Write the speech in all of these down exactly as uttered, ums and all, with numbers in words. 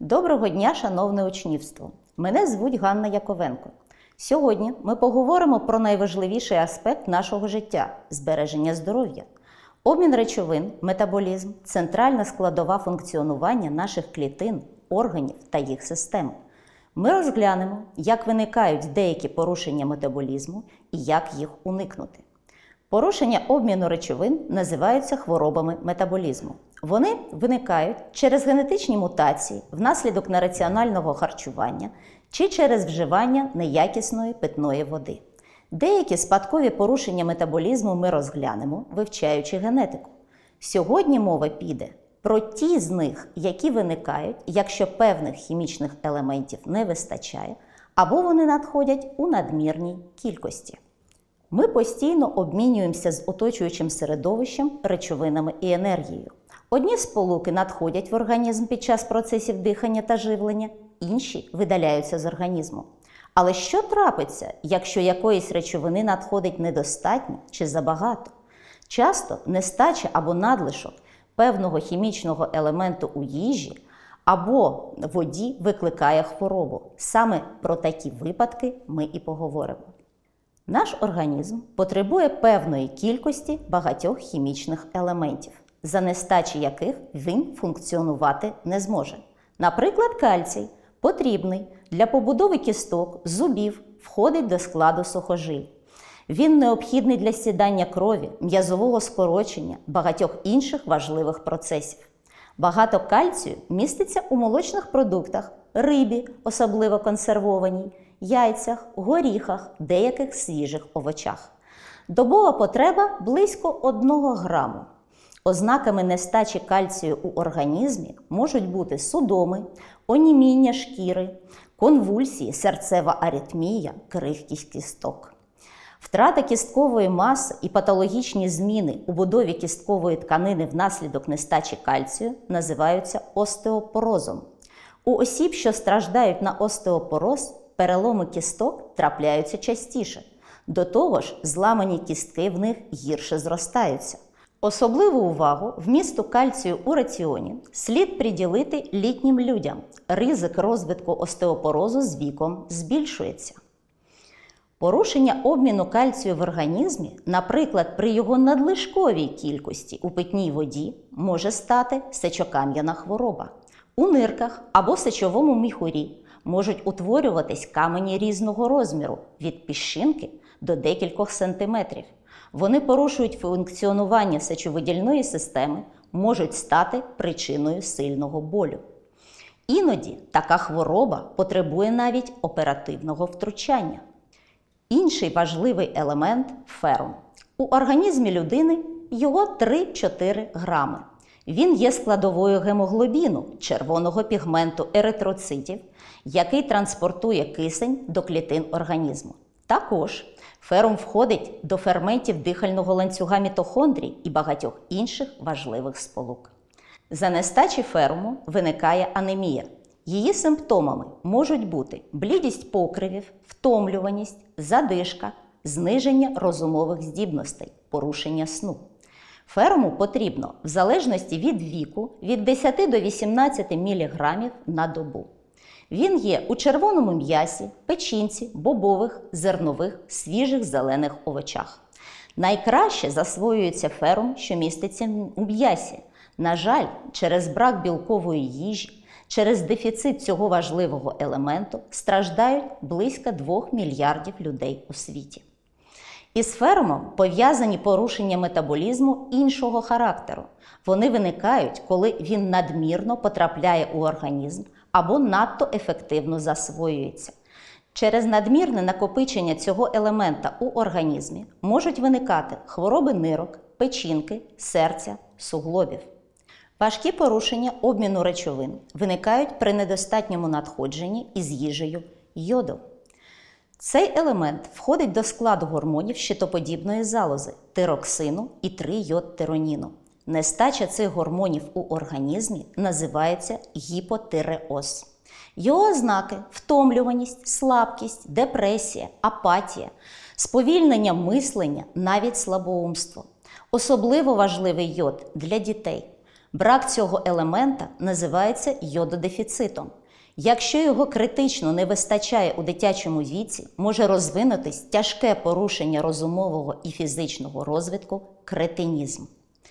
Доброго дня, шановне учнівство! Мене звуть Ганна Яковенко. Сьогодні ми поговоримо про найважливіший аспект нашого життя – збереження здоров'я. Обмін речовин, метаболізм – центральна складова функціонування наших клітин, органів та їх систем. Ми розглянемо, як виникають деякі порушення метаболізму і як їх уникнути. Порушення обміну речовин називаються хворобами метаболізму. Вони виникають через генетичні мутації внаслідок нераціонального харчування чи через вживання неякісної питної води. Деякі спадкові порушення метаболізму ми розглянемо, вивчаючи генетику. Сьогодні мова піде про ті з них, які виникають, якщо певних хімічних елементів не вистачає, або вони надходять у надмірній кількості. Ми постійно обмінюємося з оточуючим середовищем речовинами і енергією. Одні сполуки надходять в організм під час процесів дихання та живлення, інші видаляються з організму. Але що трапиться, якщо якоїсь речовини надходить недостатньо чи забагато? Часто нестача або надлишок певного хімічного елементу у їжі або воді викликає хворобу. Саме про такі випадки ми і поговоримо. Наш організм потребує певної кількості багатьох хімічних елементів, за нестачі яких він функціонувати не зможе. Наприклад, кальцій потрібний для побудови кісток, зубів, входить до складу сухожиль. Він необхідний для сідання крові, м'язового скорочення, багатьох інших важливих процесів. Багато кальцію міститься у молочних продуктах, рибі, особливо консервованій, яйцях, горіхах, деяких свіжих овочах. Добова потреба близько одного граму. Ознаками нестачі кальцію у організмі можуть бути судоми, оніміння шкіри, конвульсії, серцева аритмія, крихкість кісток. Втрата кісткової маси і патологічні зміни у будові кісткової тканини внаслідок нестачі кальцію називаються остеопорозом. У осіб, що страждають на остеопороз, переломи кісток трапляються частіше. До того ж, зламані кістки в них гірше зростаються. Особливу увагу вмісту кальцію у раціоні слід приділити літнім людям. Ризик розвитку остеопорозу з віком збільшується. Порушення обміну кальцію в організмі, наприклад, при його надлишковій кількості у питній воді, може стати сечокам'яна хвороба. У нирках або сечовому міхурі можуть утворюватись камені різного розміру – від піщинки до декількох сантиметрів. Вони порушують функціонування сечовидільної системи, можуть стати причиною сильного болю. Іноді така хвороба потребує навіть оперативного втручання. Інший важливий елемент – ферум. У організмі людини його три-чотири грами. Він є складовою гемоглобіну, червоного пігменту еритроцитів, який транспортує кисень до клітин організму. Також ферум входить до ферментів дихального ланцюга мітохондрій і багатьох інших важливих сполук. За нестачі феруму виникає анемія. Її симптомами можуть бути блідість покривів, втомлюваність, задишка, зниження розумових здібностей, порушення сну. Феруму потрібно, в залежності від віку, від десяти до вісімнадцяти міліграмів на добу. Він є у червоному м'ясі, печінці, бобових, зернових, свіжих зелених овочах. Найкраще засвоюється ферум, що міститься у м'ясі. На жаль, через брак білкової їжі, через дефіцит цього важливого елементу страждають близько двох мільярдів людей у світі. Із ферумом пов'язані порушення метаболізму іншого характеру. Вони виникають, коли він надмірно потрапляє у організм або надто ефективно засвоюється. Через надмірне накопичення цього елемента у організмі можуть виникати хвороби нирок, печінки, серця, суглобів. Важкі порушення обміну речовин виникають при недостатньому надходженні із їжею йоду. Цей елемент входить до складу гормонів щитоподібної залози – тироксину і три-йод-тироніну. Нестача цих гормонів у організмі називається гіпотиреоз. Його ознаки – втомлюваність, слабкість, депресія, апатія, сповільнення мислення, навіть слабоумство. Особливо важливий йод для дітей. Брак цього елемента називається йододефіцитом. Якщо його критично не вистачає у дитячому віці, може розвинутись тяжке порушення розумового і фізичного розвитку – кретинізм.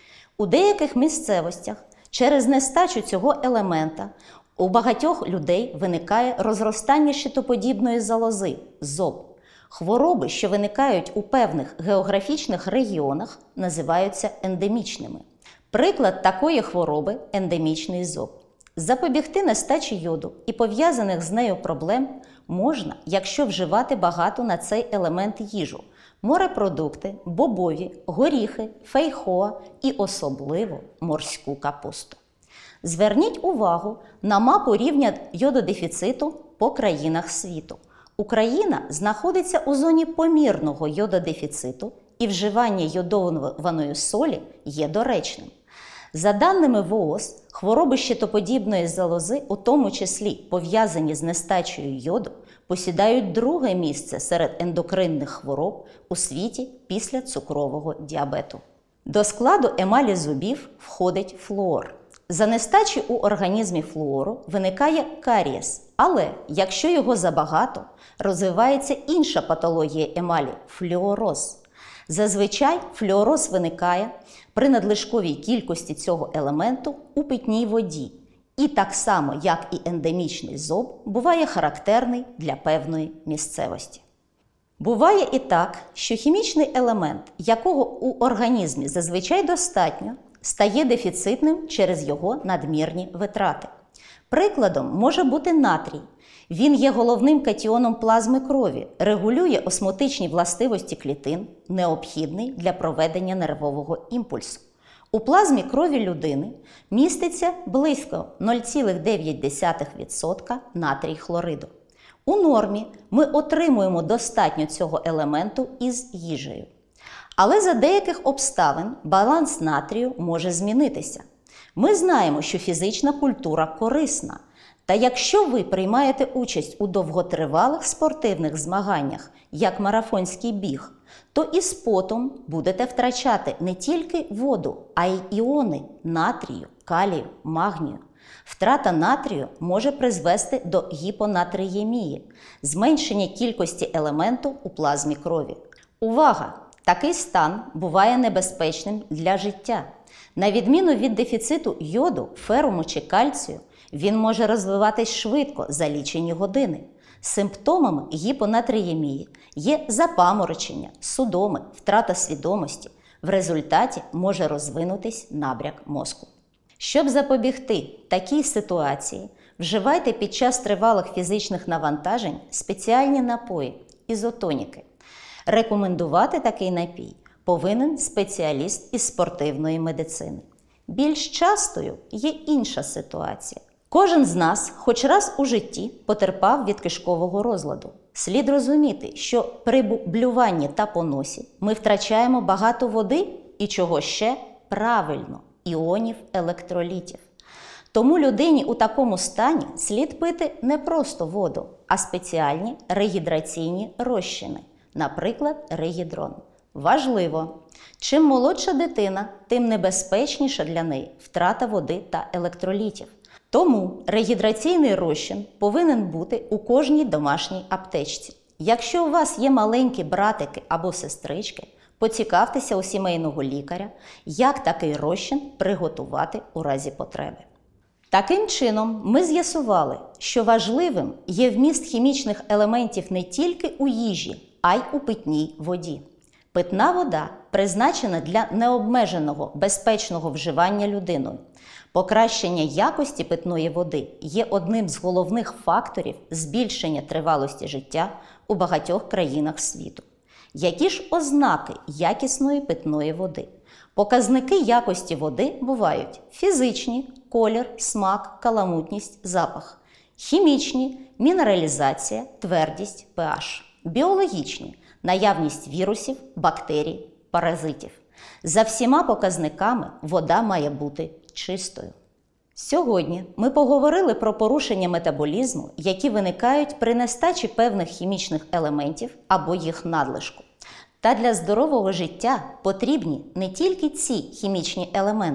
У деяких місцевостях через нестачу цього елемента у багатьох людей виникає розростання щитоподібної залози – зоб. Хвороби, що виникають у певних географічних регіонах, називаються ендемічними. Приклад такої хвороби – ендемічний зоб. Запобігти нестачі йоду і пов'язаних з нею проблем можна, якщо вживати багато на цей елемент їжу – морепродукти, бобові, горіхи, фейхоа і особливо морську капусту. Зверніть увагу на мапу рівня йододефіциту по країнах світу. Україна знаходиться у зоні помірного йододефіциту і вживання йодованої солі є доречним. За даними ВООЗ, хвороби щитоподібної залози, у тому числі пов'язані з нестачею йоду, посідають друге місце серед ендокринних хвороб у світі після цукрового діабету. До складу емалі зубів входить флуор. За нестачі у організмі флуору виникає карієс, але якщо його забагато, розвивається інша патологія емалі – флюороз. Зазвичай флюороз виникає при надлишковій кількості цього елементу у питній воді і так само, як і ендемічний зоб, буває характерний для певної місцевості. Буває і так, що хімічний елемент, якого у організмі зазвичай достатньо, стає дефіцитним через його надмірні витрати. Прикладом може бути натрій. Він є головним катіоном плазми крові, регулює осмотичні властивості клітин, необхідний для проведення нервового імпульсу. У плазмі крові людини міститься близько нуль цілих дев'ять десятих відсотка натрій хлориду. У нормі ми отримуємо достатньо цього елементу із їжею. Але за деяких обставин баланс натрію може змінитися. Ми знаємо, що фізична культура корисна. Та якщо ви приймаєте участь у довготривалих спортивних змаганнях, як марафонський біг, то із потом будете втрачати не тільки воду, а й іони натрію, калію, магнію. Втрата натрію може призвести до гіпонатриємії – зменшення кількості елементу у плазмі крові. Увага! Такий стан буває небезпечним для життя. На відміну від дефіциту йоду, феруму чи кальцію, він може розвиватись швидко за лічені години. Симптомами гіпонатріємії є запаморочення, судоми, втрата свідомості. В результаті може розвинутись набряк мозку. Щоб запобігти такій ситуації, вживайте під час тривалих фізичних навантажень спеціальні напої – ізотоніки. Рекомендувати такий напій повинен спеціаліст із спортивної медицини. Більш частою є інша ситуація. Кожен з нас хоч раз у житті потерпав від кишкового розладу. Слід розуміти, що при блюванні та поносі ми втрачаємо багато води і чого ще? Правильно, іонів, електролітів. Тому людині у такому стані слід пити не просто воду, а спеціальні регідраційні розчини, наприклад, регідрон. Важливо! Чим молодша дитина, тим небезпечніша для неї втрата води та електролітів. Тому регідраційний розчин повинен бути у кожній домашній аптечці. Якщо у вас є маленькі братики або сестрички, поцікавтеся у сімейного лікаря, як такий розчин приготувати у разі потреби. Таким чином, ми з'ясували, що важливим є вміст хімічних елементів не тільки у їжі, а й у питній воді. Питна вода призначена для необмеженого, безпечного вживання людиною. Покращення якості питної води є одним з головних факторів збільшення тривалості життя у багатьох країнах світу. Які ж ознаки якісної питної води? Показники якості води бувають фізичні – колір, смак, каламутність, запах, хімічні – мінералізація, твердість, pH, біологічні – наявність вірусів, бактерій, паразитів. За всіма показниками вода має бути чистою. Сьогодні ми поговорили про порушення метаболізму, які виникають при нестачі певних хімічних елементів або їх надлишку. Та для здорового життя потрібні не тільки ці хімічні елементи,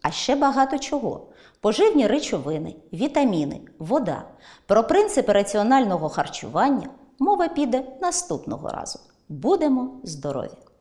А ще багато чого. Поживні речовини, вітаміни, вода. Про принципи раціонального харчування мова піде наступного разу. Будемо здорові!